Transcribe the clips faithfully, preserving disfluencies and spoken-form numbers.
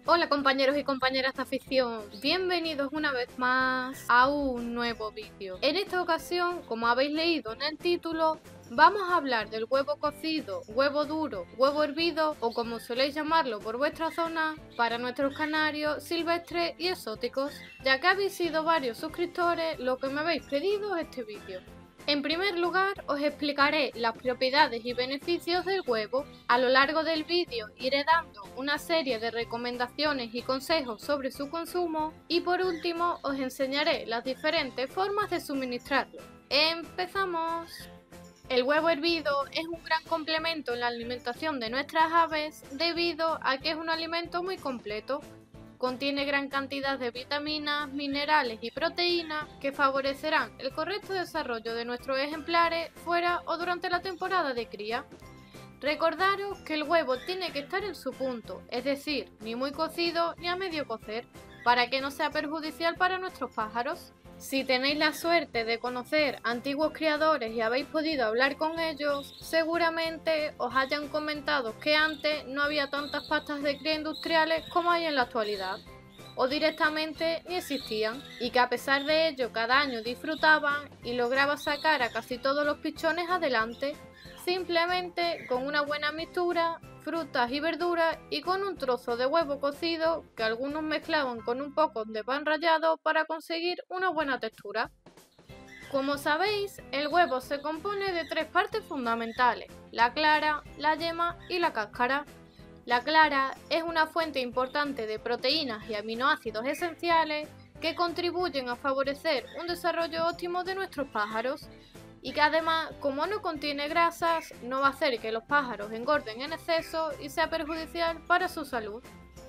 Hola compañeros y compañeras de afición, bienvenidos una vez más a un nuevo vídeo. En esta ocasión, como habéis leído en el título, vamos a hablar del huevo cocido, huevo duro, huevo hervido o como soléis llamarlo por vuestra zona, para nuestros canarios silvestres y exóticos, ya que habéis sido varios suscriptores los que me habéis pedido este vídeo. En primer lugar, os explicaré las propiedades y beneficios del huevo. A lo largo del vídeo iré dando una serie de recomendaciones y consejos sobre su consumo y por último os enseñaré las diferentes formas de suministrarlo. ¡Empezamos! El huevo hervido es un gran complemento en la alimentación de nuestras aves debido a que es un alimento muy completo. Contiene gran cantidad de vitaminas, minerales y proteínas que favorecerán el correcto desarrollo de nuestros ejemplares fuera o durante la temporada de cría. Recordaros que el huevo tiene que estar en su punto, es decir, ni muy cocido ni a medio cocer, para que no sea perjudicial para nuestros pájaros. Si tenéis la suerte de conocer antiguos criadores y habéis podido hablar con ellos, seguramente os hayan comentado que antes no había tantas pastas de cría industriales como hay en la actualidad, o directamente ni existían, y que a pesar de ello cada año disfrutaban y lograban sacar a casi todos los pichones adelante, simplemente con una buena mixtura, frutas y verduras y con un trozo de huevo cocido que algunos mezclaban con un poco de pan rallado para conseguir una buena textura. Como sabéis, el huevo se compone de tres partes fundamentales: la clara, la yema y la cáscara. La clara es una fuente importante de proteínas y aminoácidos esenciales que contribuyen a favorecer un desarrollo óptimo de nuestros pájaros, y que además, como no contiene grasas, no va a hacer que los pájaros engorden en exceso y sea perjudicial para su salud.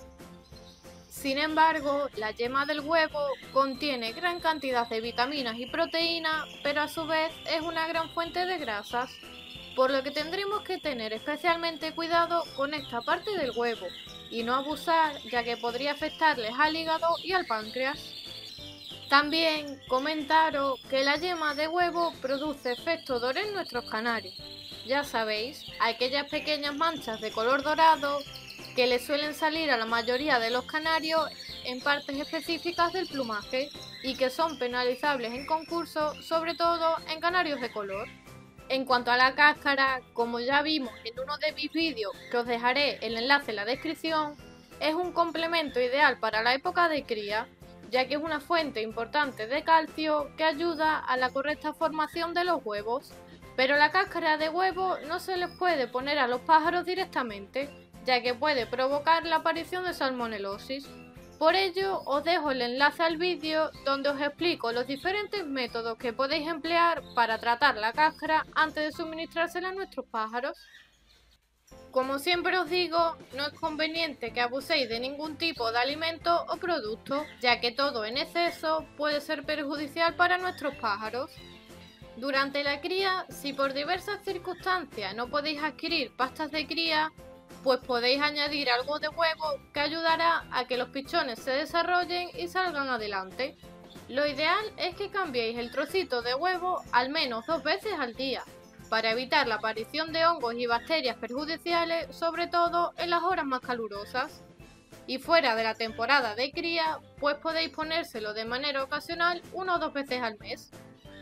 Sin embargo, la yema del huevo contiene gran cantidad de vitaminas y proteínas, pero a su vez es una gran fuente de grasas, por lo que tendremos que tener especialmente cuidado con esta parte del huevo y no abusar, ya que podría afectarles al hígado y al páncreas. También comentaros que la yema de huevo produce efecto Dory en nuestros canarios. Ya sabéis, aquellas pequeñas manchas de color dorado que le suelen salir a la mayoría de los canarios en partes específicas del plumaje y que son penalizables en concurso, sobre todo en canarios de color. En cuanto a la cáscara, como ya vimos en uno de mis vídeos, que os dejaré el enlace en la descripción, es un complemento ideal para la época de cría, ya que es una fuente importante de calcio que ayuda a la correcta formación de los huevos. Pero la cáscara de huevo no se les puede poner a los pájaros directamente, ya que puede provocar la aparición de salmonelosis. Por ello, os dejo el enlace al vídeo donde os explico los diferentes métodos que podéis emplear para tratar la cáscara antes de suministrársela a nuestros pájaros. Como siempre os digo, no es conveniente que abuséis de ningún tipo de alimento o producto, ya que todo en exceso puede ser perjudicial para nuestros pájaros. Durante la cría, si por diversas circunstancias no podéis adquirir pastas de cría, pues podéis añadir algo de huevo que ayudará a que los pichones se desarrollen y salgan adelante. Lo ideal es que cambiéis el trocito de huevo al menos dos veces al día, para evitar la aparición de hongos y bacterias perjudiciales, sobre todo en las horas más calurosas. Y fuera de la temporada de cría, pues podéis ponérselo de manera ocasional una o dos veces al mes.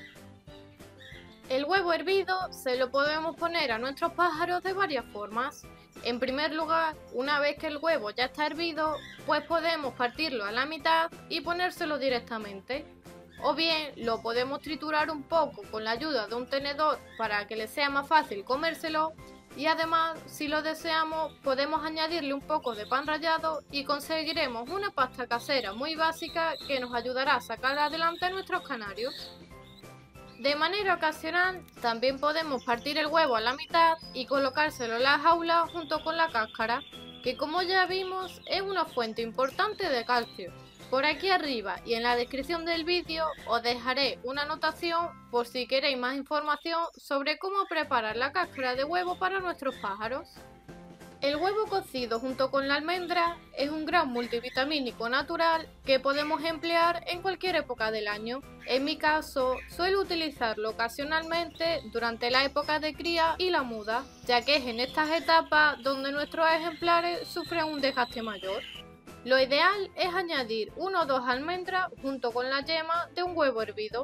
El huevo hervido se lo podemos poner a nuestros pájaros de varias formas. En primer lugar, una vez que el huevo ya está hervido, pues podemos partirlo a la mitad y ponérselo directamente. O bien lo podemos triturar un poco con la ayuda de un tenedor para que le sea más fácil comérselo, y además, si lo deseamos, podemos añadirle un poco de pan rallado y conseguiremos una pasta casera muy básica que nos ayudará a sacar adelante a nuestros canarios. De manera ocasional, también podemos partir el huevo a la mitad y colocárselo en la jaula junto con la cáscara, que como ya vimos es una fuente importante de calcio. Por aquí arriba y en la descripción del vídeo os dejaré una anotación por si queréis más información sobre cómo preparar la cáscara de huevo para nuestros pájaros. El huevo cocido junto con la almendra es un gran multivitamínico natural que podemos emplear en cualquier época del año. En mi caso, suelo utilizarlo ocasionalmente durante la época de cría y la muda, ya que es en estas etapas donde nuestros ejemplares sufren un desgaste mayor. Lo ideal es añadir una o dos almendras junto con la yema de un huevo hervido.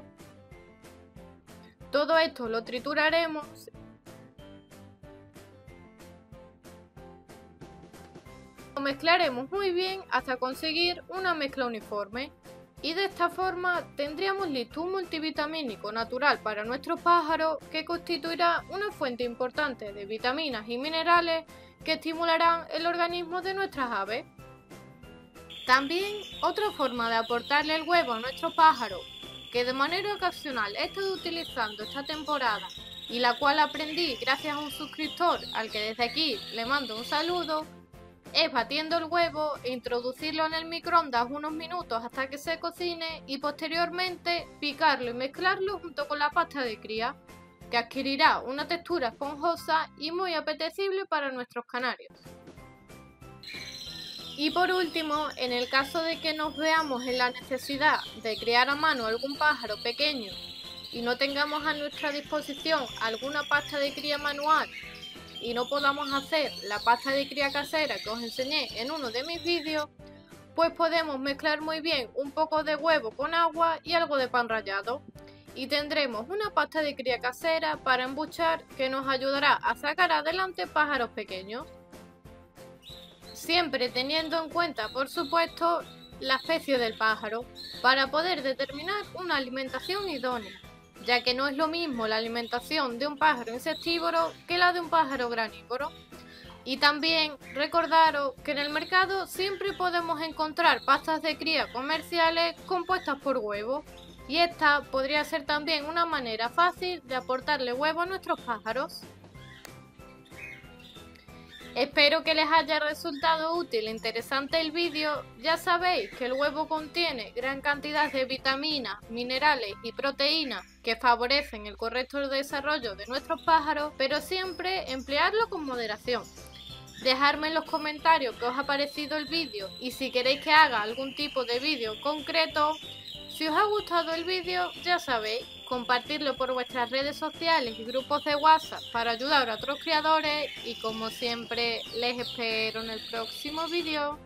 Todo esto lo trituraremos Lo mezclaremos muy bien hasta conseguir una mezcla uniforme. Y de esta forma tendríamos listo un multivitamínico natural para nuestros pájaros que constituirá una fuente importante de vitaminas y minerales que estimularán el organismo de nuestras aves. También otra forma de aportarle el huevo a nuestro pájaro, que de manera ocasional he estado utilizando esta temporada y la cual aprendí gracias a un suscriptor al que desde aquí le mando un saludo, es batiendo el huevo e introducirlo en el microondas unos minutos hasta que se cocine y posteriormente picarlo y mezclarlo junto con la pasta de cría, que adquirirá una textura esponjosa y muy apetecible para nuestros canarios. Y por último, en el caso de que nos veamos en la necesidad de criar a mano algún pájaro pequeño y no tengamos a nuestra disposición alguna pasta de cría manual y no podamos hacer la pasta de cría casera que os enseñé en uno de mis vídeos, pues podemos mezclar muy bien un poco de huevo con agua y algo de pan rallado y tendremos una pasta de cría casera para embuchar que nos ayudará a sacar adelante pájaros pequeños. Siempre teniendo en cuenta, por supuesto, la especie del pájaro para poder determinar una alimentación idónea, ya que no es lo mismo la alimentación de un pájaro insectívoro que la de un pájaro granívoro. Y también recordaros que en el mercado siempre podemos encontrar pastas de cría comerciales compuestas por huevos, y esta podría ser también una manera fácil de aportarle huevo a nuestros pájaros. Espero que les haya resultado útil e interesante el vídeo. Ya sabéis que el huevo contiene gran cantidad de vitaminas, minerales y proteínas que favorecen el correcto desarrollo de nuestros pájaros, pero siempre emplearlo con moderación. Dejadme en los comentarios qué os ha parecido el vídeo y si queréis que haga algún tipo de vídeo concreto. Si os ha gustado el vídeo, ya sabéis, compartirlo por vuestras redes sociales y grupos de WhatsApp para ayudar a otros criadores y como siempre les espero en el próximo vídeo.